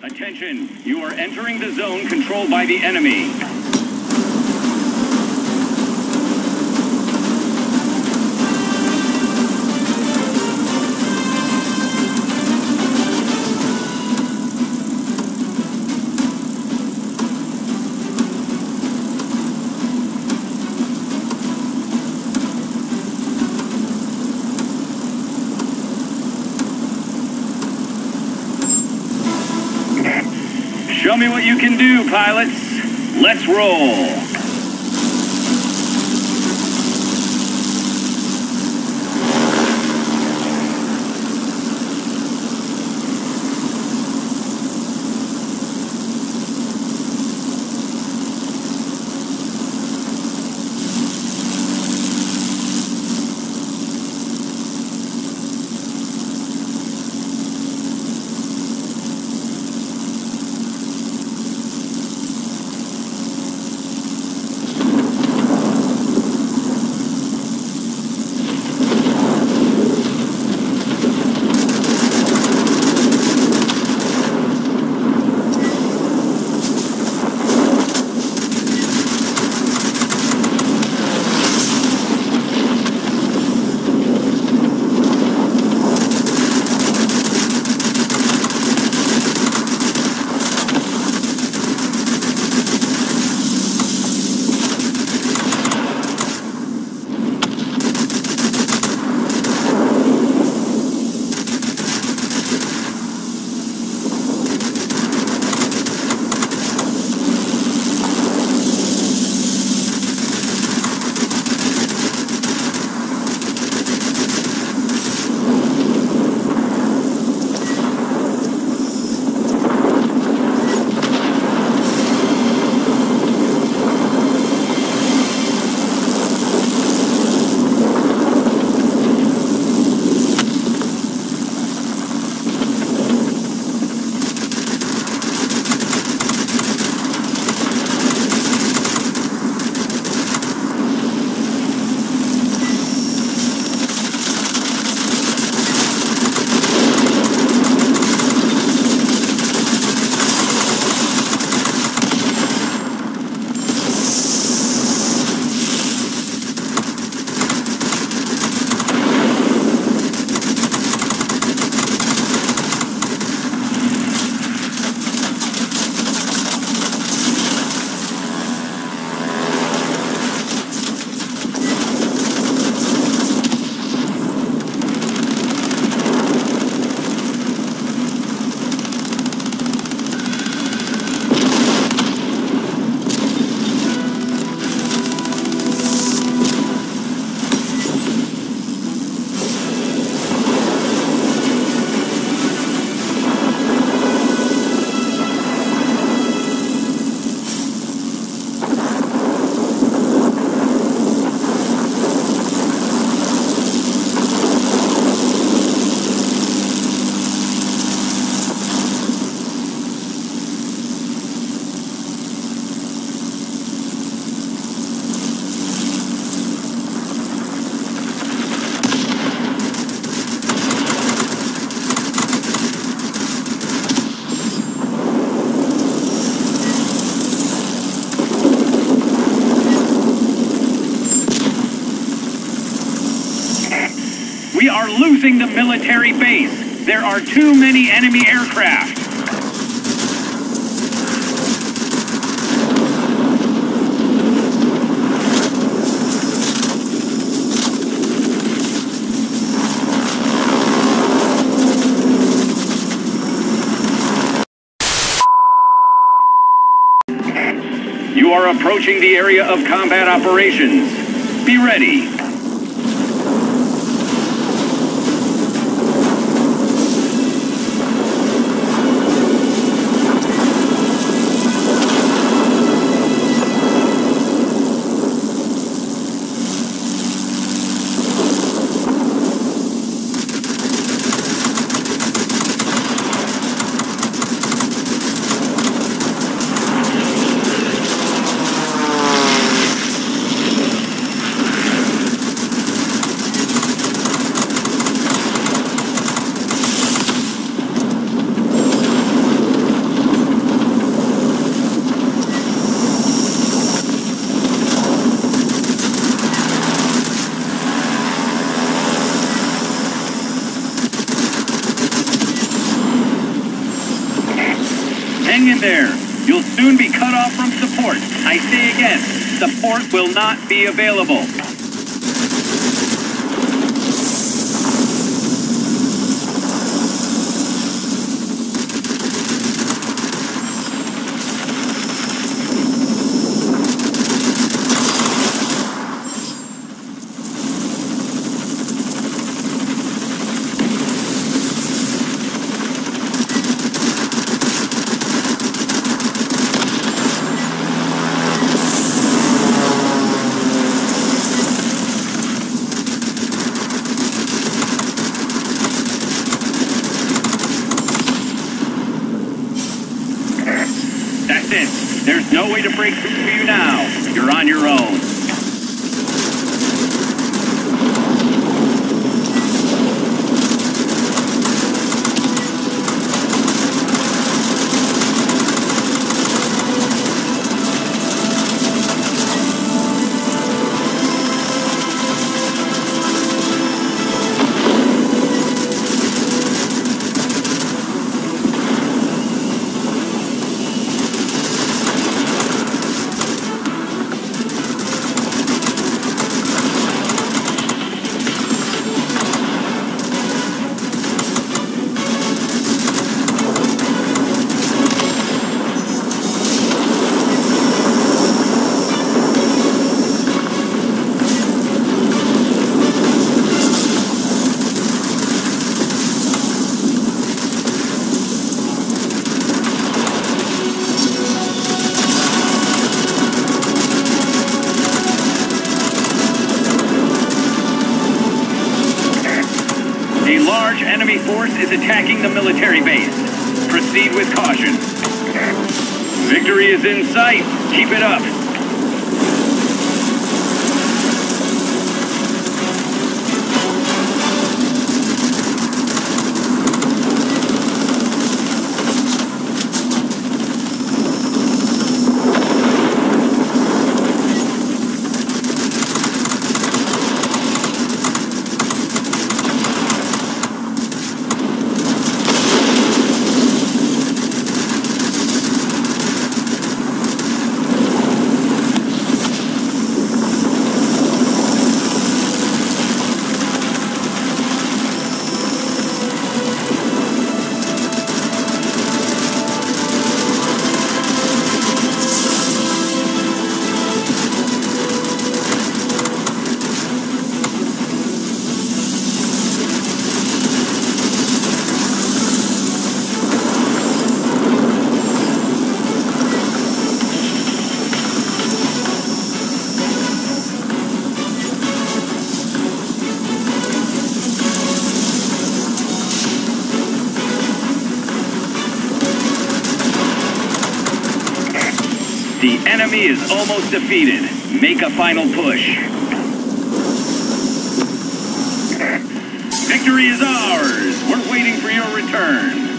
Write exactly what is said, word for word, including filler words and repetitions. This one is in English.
Attention, you are entering the zone controlled by the enemy. Show me what you can do, pilots. Let's roll. We are losing the military base. There are too many enemy aircraft. You are approaching the area of combat operations. Be ready. there. You'll soon be cut off from support. I say again, support will not be available. That's it. There's no way to break through for you now. You're on your own. A large enemy force is attacking the military base. Proceed with caution. Victory is in sight. Keep it up. The enemy is almost defeated. Make a final push. Victory is ours. We're waiting for your return.